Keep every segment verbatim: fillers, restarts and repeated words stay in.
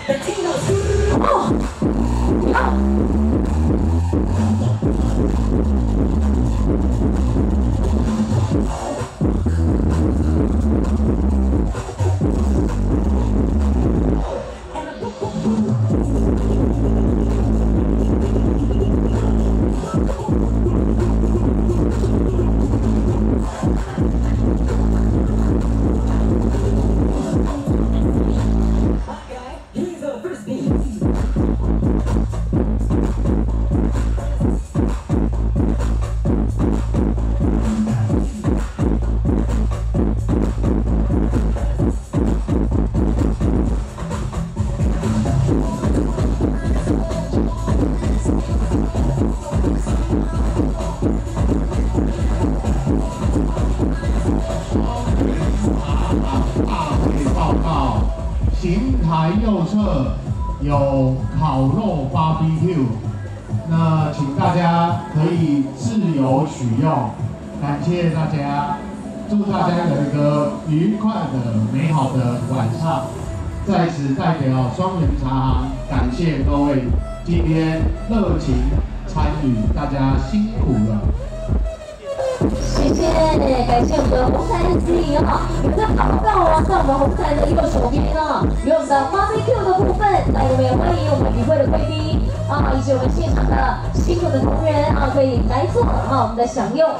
行台右侧有烤肉 B B Q， 那请大家可以自由取用，感谢大家，祝大家有一个愉快的、美好的晚上。在此代表双人茶行感谢各位今天热情参与，大家辛苦了。 谢谢，感谢我们的红台的指引啊！有个报告啊，在我们红台的右手边啊，有我们的 B B Q 的部分，来我们也欢迎我们与会的贵宾啊，以及我们现场的辛苦的同仁啊，可以来做啊我们的享用。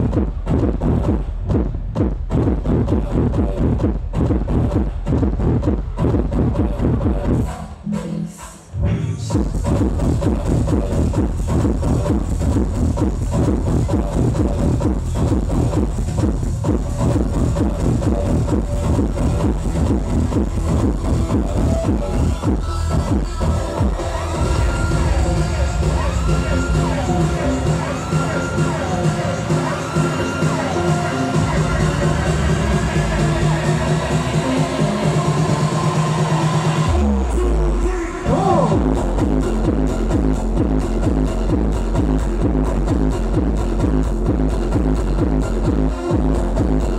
哦。